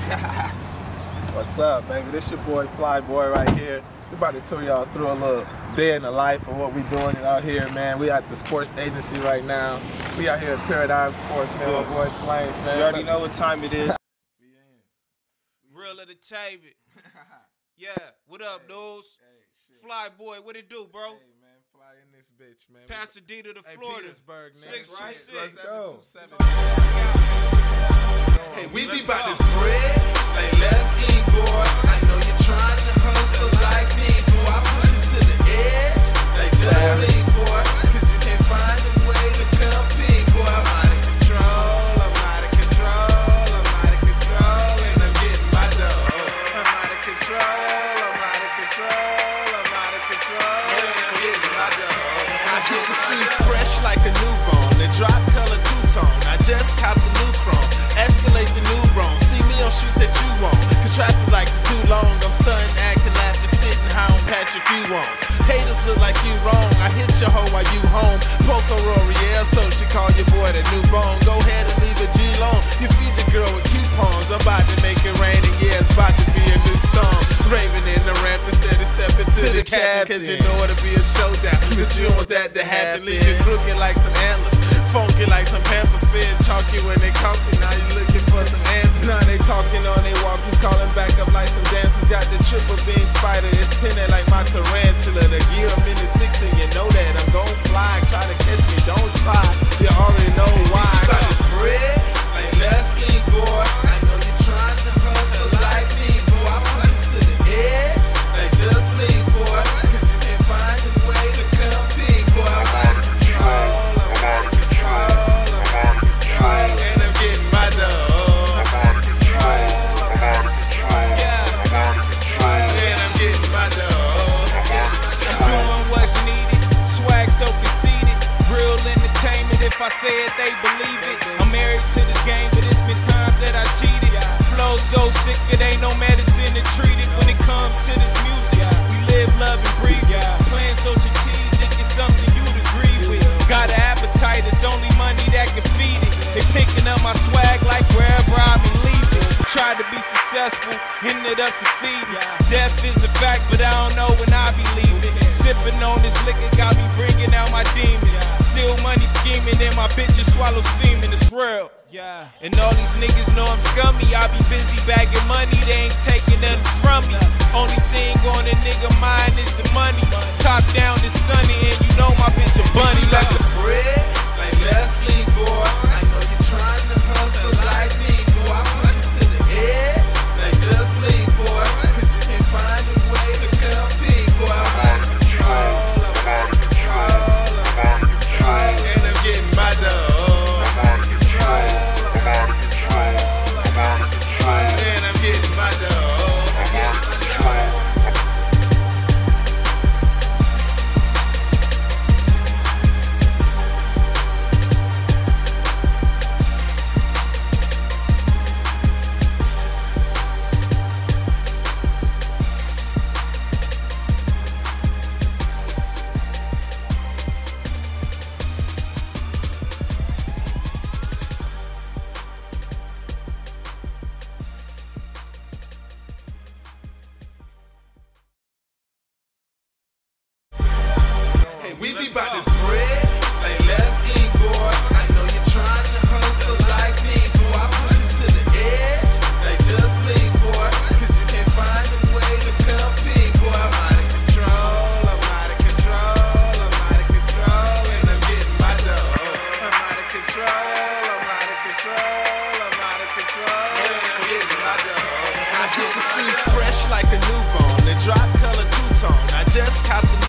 What's up, baby? This your boy Flyy Boy right here. We about to tour y'all through a little day in the life of what we doing out here, man. We at the sports agency right now. We out here at Paradigm Sports, man. My boy Flames, man. You already know what time it is. Real of the table. Yeah, what up, dudes? Hey, Flyy Boy, what it do, bro? Hey, man, fly in this bitch, man. Pasadena to Florida. Petersburg, nigga. 626. Let's go. Hey, we be about this bread, like let's eat, boy. I know you're trying to hustle like me, boy. I push you to the edge, like just leave, boy. Cause you can't find a way to compete, boy. I'm out of control, I'm out of control, I'm out of control, and I'm getting my dough. I'm out of control, I'm out of control, I'm out of control, and I'm getting my dough. I hit the streets fresh like a newborn, the drop color two-tone. I just copped the new chrome. Escalate the new Bron. See me on shoot that you want. Cause traffic lights is too long. I'm stunting, acting, laughing, sitting high on Patrick U-Wons. Haters look like you wrong. I hit your hoe while you home. Poco Roriel, so she call your boy the new bone. Go ahead and leave a G-Long. You feed your girl with coupons. I'm about to make it rain, and yeah, it's about to be a new storm. Raving in the ramp instead of stepping to the captain. Cause you know it'll be a showdown. But you don't want that to happen. Leave you crooked like some antlers. Funky like some Pampers, spit chalky when they coffee. Now you looking for some answers. Now they talking on they walkies, calling back up like some dancers. Got the triple beam spider, it's tinted like my tarantula. The gear I'm in the 6 and you know that I'm gon' fly. Try to catch me, don't try. You already know why. You got this bread, like Leslie, boy. I know you're trying to hustle like me, boy. I put you to the edge, like just leave, boy. Cause you can't find a way to compete, boy. I'm out of control. And I'm getting my dough. And I'm getting my dough. Doing what's needed, swag so conceited. Real entertainment, if I say it, they believe it. I'm married to this game, but it's been times that I cheated. Flow so sick, it ain't no medicine to treat it. When it comes to this music, we live, love, and breathe it. Playing so strategic, it's something you'd agree with. Got an appetite, it's only money that can feed it. They picking up my swag like wherever I've been leaving. Tried to be successful, ended up succeeding. Death is a fact, but I don't know when I'll be leaving. Sipping on this liquor got me bringing out my demons. Still money scheming, and my bitches swallow semen, it's real. And all these niggas know I'm scummy. I be busy bagging money, they ain't taking nothing from me. Only thing on a nigga mind is the money. Top down is sunny, and you know my bitch a bunny. Like the bread, like Leslie, boy. I know you're trying to hustle like me, boy. I put you to the edge, like just leave, boy. Cause you can't find a way to compete, boy. I'm out of control, I'm out of control, I'm out of control. And I'm getting my dough. I'm out of control, I'm out of control, I'm out of control. And I'm getting my dough. I'm out of control. We be about this bread, like let's eat, boy. I know you're trying to hustle like me, boy. I put you to the edge, like just leave, boy. Cause you can't find a way to compete, boy. I'm out of control, I'm out of control, I'm out of control, and I'm getting my dough. I'm out of control, I'm out of control, I'm out of control, and I'm getting my dough. I hit the streets fresh like a newborn, the drop color two-tone. I just copped the